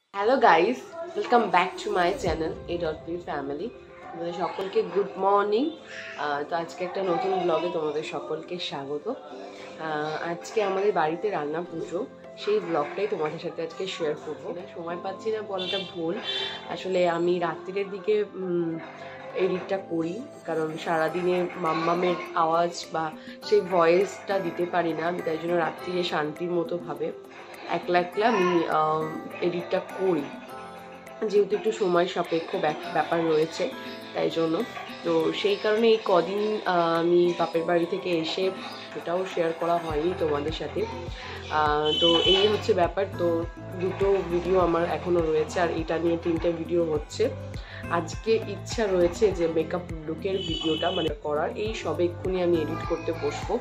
Hello guys, welcome back to my channel A.P family. তোমাদের সকলকে good morning. তো আজকে একটা নতুন ব্লগে তোমাদের সকলকে স্বাগত। আজকে আমাদের বাড়িতে রান্না পুজো, সেই ব্লগটাই তোমাদের সাথে আজকে শেয়ার করবো। সময় পাচ্ছি না বলাটা ভুল, আসলে আমি রাত্রির দিকে এডিটটা করি, কারণ সারাদিনে মাম্মামের আওয়াজ বা সেই ভয়েসটা দিতে পারি না, আমি তাই জন্য রাত্রিরে শান্তির মতো ভাবে একলা একলা আমি এডিটটা করি, যেহেতু একটু সময় সাপেক্ষ ব্যাপার রয়েছে তাই জন্য। তো সেই কারণে এই কদিন আমি বাপের বাড়ি থেকে এসে সেটাও শেয়ার করা হয়নি তোমাদের সাথে। তো এই হচ্ছে ব্যাপার। তো দুটো ভিডিও আমার এখনও রয়েছে, আর এটা নিয়ে 3টে ভিডিও হচ্ছে। আজকে ইচ্ছা রয়েছে যে মেকআপ লুকের ভিডিওটা মানে করার, এই সবে এক্ষুনি আমি এডিট করতে বসবো।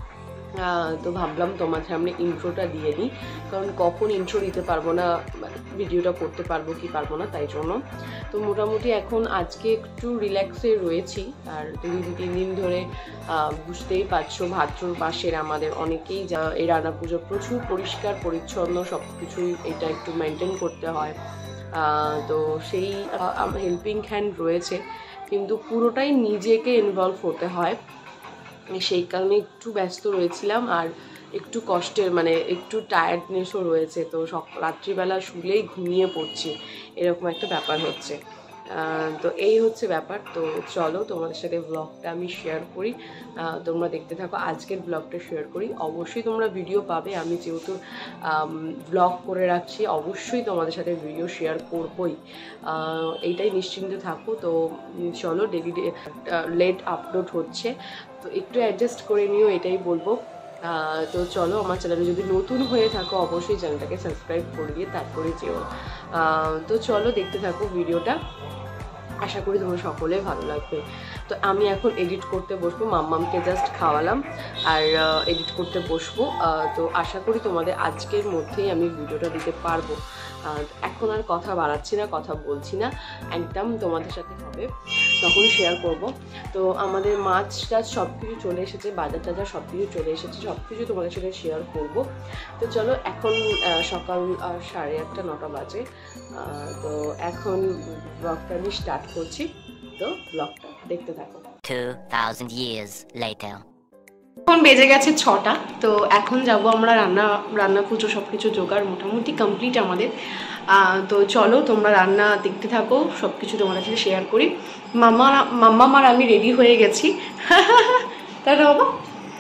তো ভাবলাম তোমার সামনে ইন্ট্রোটা দিয়ে নিই, কারণ কখন ইন্ট্রো দিতে পারবো না, ভিডিওটা করতে পারবো কি পারবো না তাই জন্য। তো মোটামুটি এখন আজকে একটু রিল্যাক্সে রয়েছি, আর 2-3 দিন ধরে বুঝতেই পারছো ভাদ্র মাসের আমাদের অনেকেই এই রান্না পুজো প্রচুর পরিষ্কার পরিচ্ছন্ন সব কিছুই এটা একটু মেনটেন করতে হয়। তো সেই হেল্পিং হ্যান্ড রয়েছে, কিন্তু পুরোটাই নিজেকে ইনভলভ হতে হয়, সেই কারণে একটু ব্যস্ত রয়েছিলাম, আর একটু কষ্টের মানে একটু টায়ার্ডনেসও রয়েছে। তো রাত্রিবেলা শুলেই ঘুমিয়ে পড়ছি, এরকম একটা ব্যাপার হচ্ছে। তো এই হচ্ছে ব্যাপার। তো চলো তোমাদের সাথে ব্লগটা আমি শেয়ার করি, তোমরা দেখতে থাকো। আজকের ব্লগটা শেয়ার করি, অবশ্যই তোমরা ভিডিও পাবে, আমি যেহেতু ব্লগ করে রাখছি অবশ্যই তোমাদের সাথে ভিডিও শেয়ার করবই, এইটাই নিশ্চিন্তে থাকো। তো চলো, ডেলি লেট আপলোড হচ্ছে, তো একটু অ্যাডজাস্ট করে নিও এটাই বলবো। তো চলো, আমার চ্যানেলে যদি নতুন হয়ে থাকো অবশ্যই চ্যানেলটাকে সাবস্ক্রাইব করে দিয়ে তারপরে যেও। তো চলো দেখতে থাকো ভিডিওটা, আশা করি তোমরা সকলে ভালো লাগবে। তো আমি এখন এডিট করতে বসবো, মাম্মামকে জাস্ট খাওয়ালাম আর এডিট করতে বসবো। তো আশা করি তোমাদের আজকের মধ্যেই আমি ভিডিওটা দিতে পারবো। এখন আর কথা বাড়াচ্ছি না, কথা বলছি না, একদম তোমাদের সাথে হবে তখন শেয়ার করব। তো আমাদের মাছ টাছ সব কিছু চলে এসেছে, বাজার টাজার সব কিছু চলে এসেছে, সব কিছু তোমাদের সাথে শেয়ার করব। তো চলো, এখন সকাল 8:30-9টা বাজে। তো এখন ব্লগটা আমি স্টার্ট করছি, তো ব্লগটা দেখতে থাকো। 2000 years later. এখন বেজে গেছে 6টা। তো এখন যাব আমরা রান্না পুজো সব কিছু জোগাড় মোটামুটি কমপ্লিট আমাদের। তো চলো তোমরা রান্না দেখতে থাকো, সব কিছু তোমাদের সাথে শেয়ার করি। মাম্মা আর আমি রেডি হয়ে গেছি, তাই না বাবা,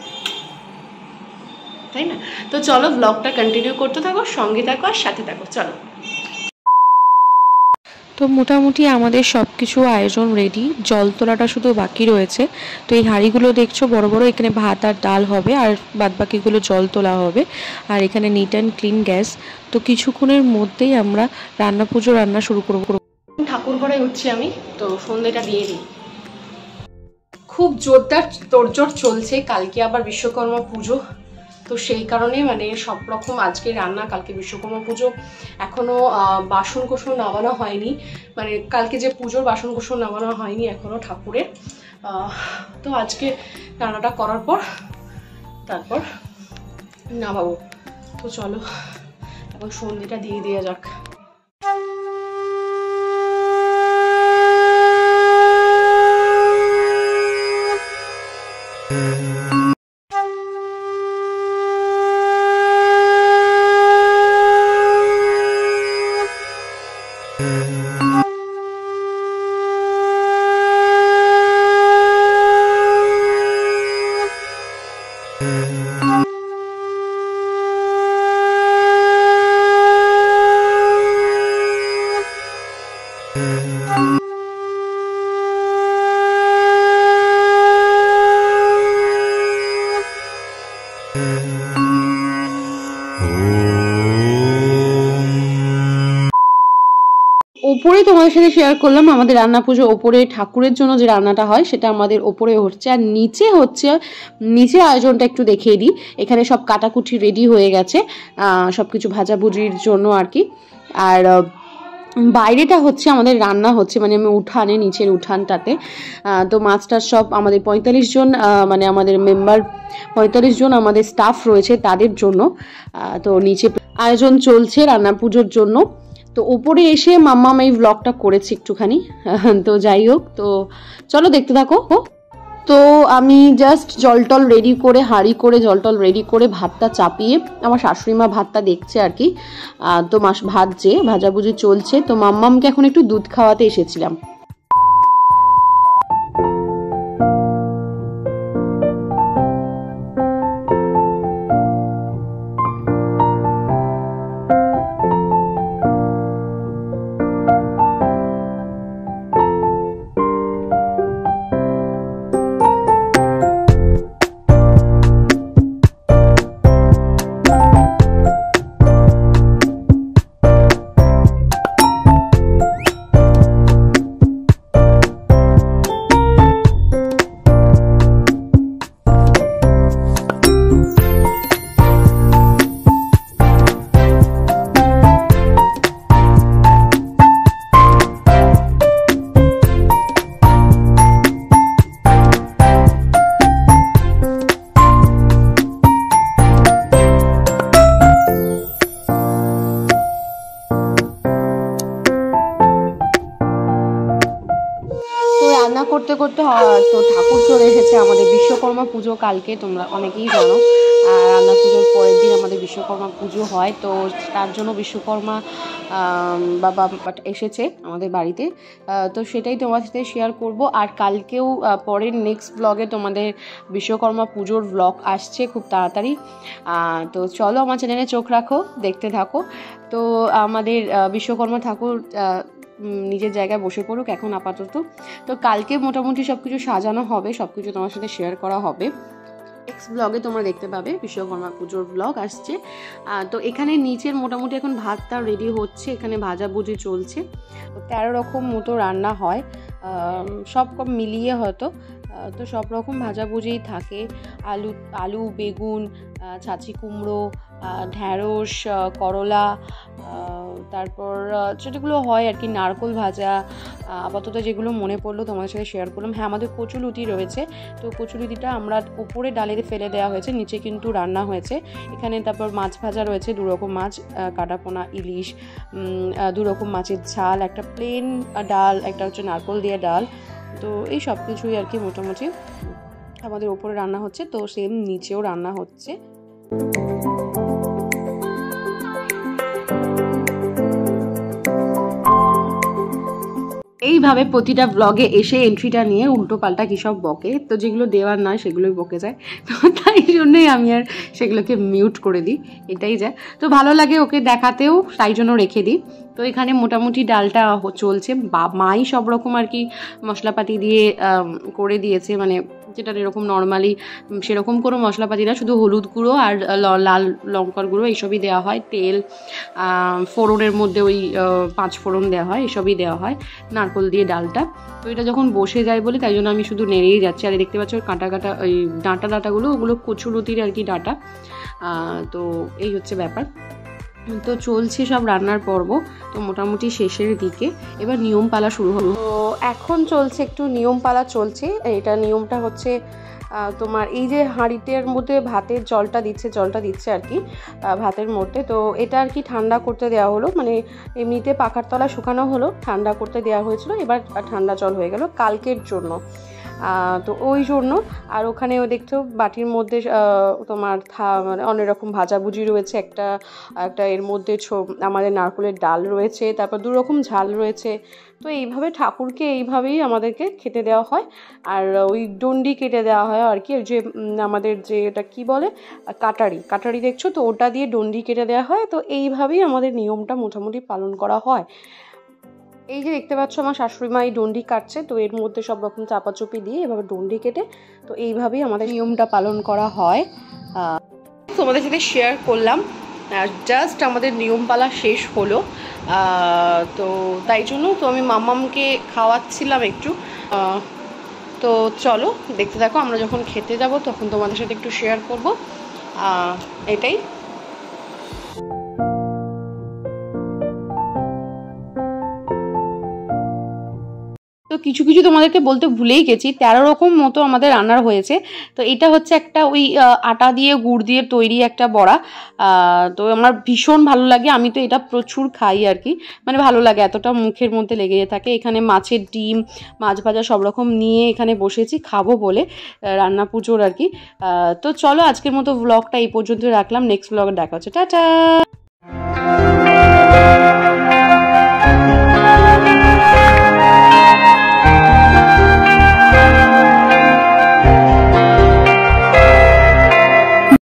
তাই না? তো চলো ব্লগটা কন্টিনিউ করতে থাকো, সঙ্গে থাকো আর সাথে থাকো, চলো। তো মোটামুটি আমাদের সব কিছু আয়োজন রেডি, জল তোলাটা শুধু বাকি রয়েছে। তো এই হাঁড়িগুলো দেখছো বড় বড়, এখানে ভাত আর ডাল হবে, আর বাদবাকিগুলো জল তোলা হবে। আর এখানে নিট অ্যান্ড ক্লিন গ্যাস। তো কিছুক্ষণের মধ্যেই আমরা রান্না শুরু করব। ঠাকুর ঘরে হচ্ছে আমি, তো সন্ধ্যেটা দিয়ে দিই। খুব জোরদার তোড়জোড় চলছে, কালকে আবার বিশ্বকর্মা পুজো, তো সেই কারণে মানে সব রকম আজকে রান্না, কালকে বিশ্বকর্মা পুজো। এখনও বাসন কোসন নামানো হয়নি, মানে কালকে যে পুজোর বাসন কোসন নামানো হয়নি এখনও ঠাকুরের। তো আজকে রান্নাটা করার পর তারপর নামাবো। তো চলো এখন সন্ধ্যেটা দিয়ে দেওয়া যাক। ওপরে তোমাদের সাথে শেয়ার করলাম আমাদের রান্না পুজো, ওপরে ঠাকুরের জন্য যে রান্নাটা হয় সেটা আমাদের ওপরে হচ্ছে, আর নিচে আয়োজনটা একটু দেখিয়ে দিই। এখানে সব কাটাকুটি রেডি হয়ে গেছে সব কিছু ভাজাভুজির জন্য আর কি। আর বাইরেটা হচ্ছে আমাদের রান্না হচ্ছে, মানে আমি উঠানে, নিচের উঠানটাতে। তো মাছটার সব আমাদের 45 জন মানে আমাদের মেম্বার 45 জন আমাদের স্টাফ রয়েছে তাদের জন্য। তো নিচে আয়োজন চলছে রান্না পুজোর জন্য। তো ওপরে এসে মাম্মাম এই ব্লগটা করেছি একটুখানি। তো যাই হোক, তো চলো দেখতে থাকো। তো আমি জাস্ট জলটল রেডি করে, হাঁড়ি করে জলটল রেডি করে ভাতটা চাপিয়ে, আমার শাশুড়ি মা ভাতটা দেখছে আর কি। তো ভাজছে, ভাজাভুজি চলছে। তো মাম্মামকে এখন একটু দুধ খাওয়াতে এসেছিলাম। রান্না করতে করতে তো ঠাকুর চলে এসেছে। আমাদের বিশ্বকর্মা পুজো কালকে, তোমরা অনেকেই জানো। রান্না পুজোর পরের দিন আমাদের বিশ্বকর্মা পুজো হয়। তো তার জন্য বিশ্বকর্মা বাবা এসেছে আমাদের বাড়িতে। তো সেটাই তোমার সাথে শেয়ার করব। আর কালকেও পরের নেক্সট ব্লগে তোমাদের বিশ্বকর্মা পুজোর ব্লগ আসছে খুব তাড়াতাড়ি। তো চলো আমার চ্যানেলে চোখ রাখো, দেখতে থাকো। তো আমাদের বিশ্বকর্মা ঠাকুর নিজের জায়গায় বসে পড়ুক এখন আপাতত। তো কালকে মোটামুটি সব কিছু সাজানো হবে, সব কিছু তোমার সাথে শেয়ার করা হবে। নেক্সট ব্লগে তোমরা দেখতে পাবে বিশ্বকর্মা পুজোর ব্লগ আসছে। তো এখানে নিচের মোটামুটি এখন ভাতটা রেডি হচ্ছে, এখানে ভাজাভুজি চলছে। 13 রকম মতো রান্না হয়, সব মিলিয়ে হয়তো। তো সব রকম ভাজাভুজিই থাকে, আলু বেগুন, ছাঁচি কুমড়ো, ঢ্যাঁড়স, করলা, তারপর যেগুলো হয় আর কি, নারকোল ভাজা। আপাতত যেগুলো মনে পড়লো তোমাদের সাথে শেয়ার করলাম। হ্যাঁ, আমাদের কচুলুতি রয়েছে। তো কচুলুতিটা আমরা উপরে ডালে ফেলে দেওয়া হয়েছে, নিচে কিন্তু রান্না হয়েছে। এখানে তারপর মাছ ভাজা রয়েছে, 2 রকম মাছ, কাটাপোনা, ইলিশ, 2 রকম মাছের ঝাল, একটা প্লেন ডাল, একটা হচ্ছে নারকোল দিয়ে ডাল। তো এই সব কিছুই আর কি মোটামুটি আমাদের ওপরে রান্না হচ্ছে। তো সেম নিচেও রান্না হচ্ছে। এইভাবে প্রতিটা ব্লগে এসে এন্ট্রিটা নিয়ে উল্টো পাল্টা কী সব বকে, তো যেগুলো দেওয়ার নয় সেগুলোই বকে যায়। তো তাই জন্যই আমি আর সেগুলোকে মিউট করে দিই, এটাই যায়। তো ভালো লাগে ওকে দেখাতেও, তাই জন্য রেখে দিই। তো এখানে মোটামুটি ডালটা চলছে, মাই সব রকম আর কি মশলাপাতি দিয়ে করে দিয়েছে, মানে যেটা এরকম নর্মালি সেরকম কোনো মশলাপাতি না, শুধু হলুদ গুঁড়ো আর লাল লঙ্কার গুঁড়ো এইসবই দেওয়া হয়, তেল, ফোড়নের মধ্যে ওই 5 ফোড়ন দেওয়া হয়, এসবই দেওয়া হয়, নারকোল দিয়ে ডালটা। তো এটা যখন বসে যায় বলে তাই জন্য আমি শুধু নেড়েই যাচ্ছি। আর দেখতে পাচ্ছ কাটা কাটা ওই ডাঁটাগুলো, ওগুলো কচুলতির আর কি ডাঁটা। তো এই হচ্ছে ব্যাপার। তো চলছে সব রান্নার পর্ব, তো মোটামুটি শেষের দিকে। এবার নিয়ম পালা শুরু হলো। তো এখন চলছে একটু নিয়ম পালা চলছে। এটা নিয়মটা হচ্ছে তোমার এই যে হাঁড়িটার মধ্যে ভাতের জলটা দিচ্ছে আর কি ভাতের মধ্যে। তো এটা আর কি ঠান্ডা করতে দেওয়া হলো, মানে এমনিতে পাখার তলা শুকানো হলো, ঠান্ডা করতে দেওয়া হয়েছিল, এবার ঠান্ডা জল হয়ে গেল কালকের জন্য। তো ওই জন্য। আর ওখানেও দেখছো বাটির মধ্যে তোমার মানে অনেক রকম ভাজাভুজি রয়েছে, একটা এর মধ্যে আমাদের নারকেলের ডাল রয়েছে, তারপর 2 রকম ঝাল রয়েছে। তো এইভাবে ঠাকুরকে এইভাবেই আমাদেরকে খেতে দেওয়া হয়। আর ওই ডন্ডি কেটে দেওয়া হয় আর কি, যে আমাদের যে এটা কি বলে কাটারি দেখছো, তো ওটা দিয়ে ডন্ডি কেটে দেওয়া হয়। তো এইভাবেই আমাদের নিয়মটা মোটামুটি পালন করা হয়। এই যে দেখতে পাচ্ছ আমার শাশুড়ি মা এই ডন্ডি কাটছে, তো এর মধ্যে সব রকম চাপাচুপি দিয়ে এভাবে ডন্ডি কেটে, তো এইভাবেই আমাদের নিয়মটা পালন করা হয়। তোমাদের সাথে শেয়ার করলাম, জাস্ট আমাদের নিয়মপালা শেষ হলো। তো তাই জন্য তো আমি মাম্মামকে খাওয়াচ্ছিলাম একটু। তো চলো দেখতে থাকো, আমরা যখন খেতে যাব তখন তোমাদের সাথে একটু শেয়ার করব, এটাই। তো কিছু কিছু তোমাদেরকে বলতে ভুলেই গেছি, 13 রকম মতো আমাদের রান্নার হয়েছে। তো এটা হচ্ছে একটা ওই আটা দিয়ে গুড় দিয়ে তৈরি একটা বড়া। তো আমার ভীষণ ভালো লাগে, আমি তো এটা প্রচুর খাই আর কি, মানে ভালো লাগে, এতটা মুখের মধ্যে লেগে থাকে। এখানে মাছের ডিম, মাছ ভাজা সব রকম নিয়ে এখানে বসেছি খাবো বলে, রান্না পুজোর আর কি। তো চলো আজকের মতো ব্লগটা এই পর্যন্ত রাখলাম, নেক্সট ব্লগে দেখা হচ্ছে, টাটা।